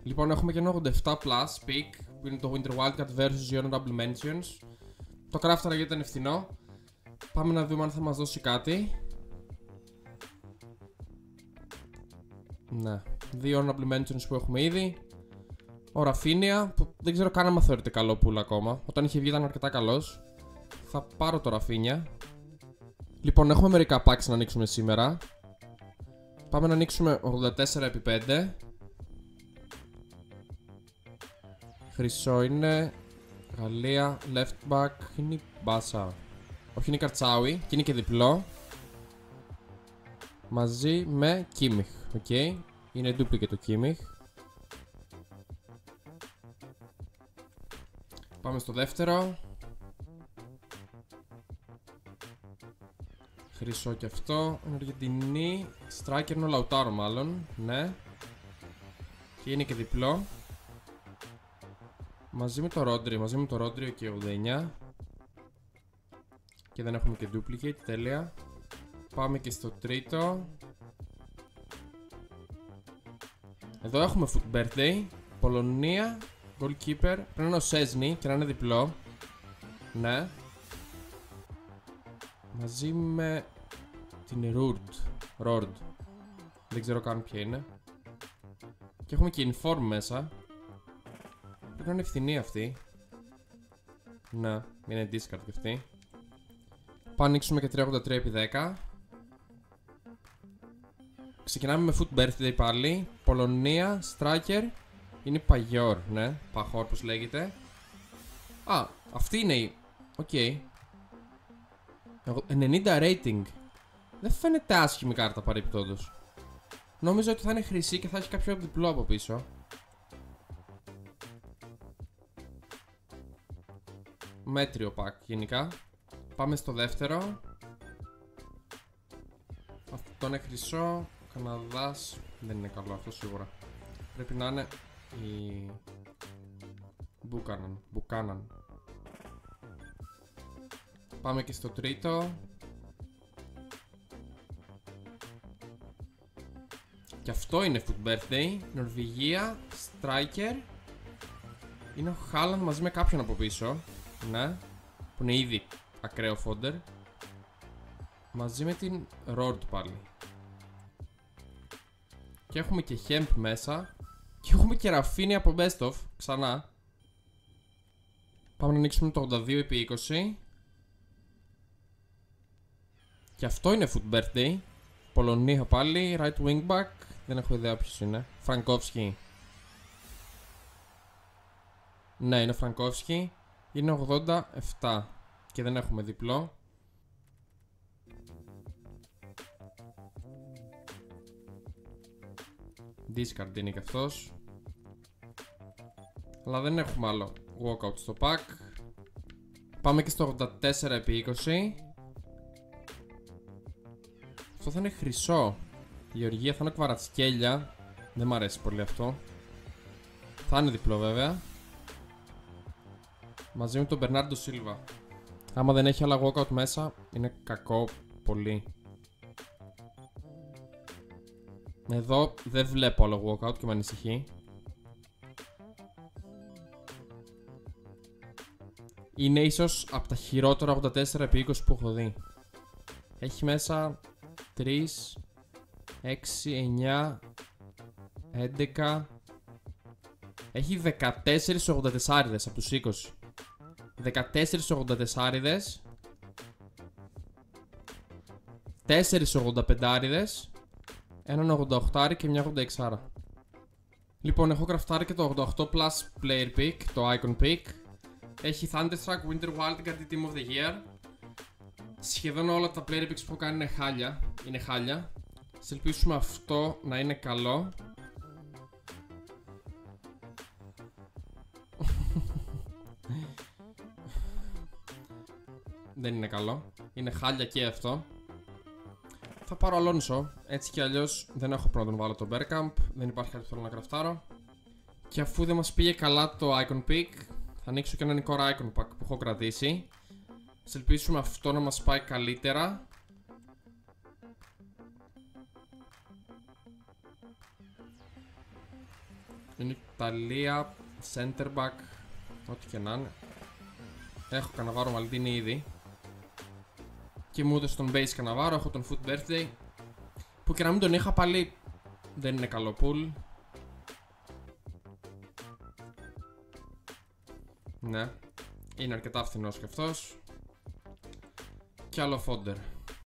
Λοιπόν, έχουμε και ένα 87 plus pick που είναι το Winter Wildcat versus Honorable Mentions. Το craft γιατί ήταν φθηνό. Πάμε να δούμε αν θα μας δώσει κάτι. Ναι, δύο Honorable Mentions που έχουμε ήδη. Ο Rafinha, που δεν ξέρω καν αν θεωρείται καλό πουλ ακόμα. Όταν είχε βγει ήταν αρκετά καλός. Θα πάρω το Rafinha. Λοιπόν, έχουμε μερικά packs να ανοίξουμε σήμερα. Πάμε να ανοίξουμε 84x5. Χρυσό είναι. Γαλλία, left back. Είναι η Μπάσα. Όχι, είναι η Καρτσάουι και είναι και διπλό. Μαζί με Κίμιχ. Οκ. Είναι duplicate το Κίμιχ. Πάμε στο δεύτερο. Χρυσό και αυτό. Είναι Αργεντινή. Striker είναι ο Λαουτάρο μάλλον. Ναι. Και είναι και διπλό. Μαζί με το Ρόντριο και 89. Και δεν έχουμε και duplicate. Τέλεια. Πάμε και στο τρίτο. Εδώ έχουμε Foot Birthday. Πολωνία. Goalkeeper. Πρέπει να είναι ο Σέσνη και να είναι διπλό. Ναι. Μαζί με την Rord. Δεν ξέρω καν ποια είναι. Και έχουμε και Inform μέσα. Πρέπει να είναι ευθυνή αυτή. Ναι, είναι discard και αυτή. Πάμε ανοίξουμε και 383x10. Ξεκινάμε με Foot Birthday πάλι. Πολωνία, Striker. Είναι Παγιόρ, ναι. Παχόρ πως λέγεται. Α, αυτή είναι η... Οκ. 90 rating. Δεν φαίνεται άσχημη κάρτα παρεπιπτόντως. Νόμιζα ότι θα είναι χρυσή και θα έχει κάποιο διπλό από πίσω. Μέτριο pack γενικά. Πάμε στο δεύτερο. Αυτό είναι χρυσό. Καναδάς. Δεν είναι καλό αυτό σίγουρα. Πρέπει να είναι η Μπουκάναν. Πάμε και στο τρίτο. Και αυτό είναι Foot Birthday. Νορβηγία. Striker. Είναι ο Χάλαντ μαζί με κάποιον από πίσω. Ναι. Που είναι ήδη ακραίο φόντερ. Μαζί με την Rord πάλι. Και έχουμε και Hemp μέσα. Και έχουμε και Rafinha από Best of. Ξανά. Πάμε να ανοίξουμε το 82x20. Και αυτό είναι Foot Birthday. Πολωνία πάλι. Right wing back. Δεν έχω ιδέα ποιος είναι. Φραγκόφσκι. Ναι, είναι Φραγκόφσκι. Είναι 87. Και δεν έχουμε διπλό. Discard είναι και αυτός. Αλλά δεν έχουμε άλλο walkout στο pack. Πάμε και στο 84x20. Αυτό θα είναι χρυσό. Η Γεωργία θα είναι Κβαρατσκέλια. Δεν μ' αρέσει πολύ αυτό. Θα είναι διπλό βέβαια. Μαζί με τον Μπερνάρντο Σίλβα. Άμα δεν έχει άλλα walkout μέσα, είναι κακό πολύ. Εδώ δεν βλέπω άλλο walkout και με ανησυχεί. Είναι ίσως από τα χειρότερα 84x20 που έχω δει. Έχει μέσα 3, 6, 9, 11. Έχει 14 84 από τους 20. 14 84, 4 85, έναν 88 και μια 86. Λοιπόν, έχω κραφτάρει και το 88 plus player pick, το icon pick. Έχει Thunderstruck, Winter Wildcat, Team of the Year. Σχεδόν όλα τα player picks που έχω κάνει είναι χάλια. Είναι χάλια. Ας ελπίσουμε αυτό να είναι καλό. Δεν είναι καλό. Είναι χάλια και αυτό. Θα πάρω Αλόνσο. Έτσι κι αλλιώς δεν έχω πρόβλημα να τον βάλω το Bergkamp. Δεν υπάρχει κάτι που θέλω να κραφτάρω. Και αφού δεν μας πήγε καλά το Icon Pick, θα ανοίξω και έναν Core Icon Pack που έχω κρατήσει. Ας ελπίσουμε αυτό να μας πάει καλύτερα. Είναι Ιταλία, center back, ό,τι και να είναι. Έχω Καναβάρο Μαλντίνη ήδη. Και μου ούτε στον base Καναβάρο, έχω τον Foot Birthday. Που και να μην τον είχα πάλι δεν είναι καλό pool. Ναι, είναι αρκετά φθηνός και αυτός. Και άλλο fodder.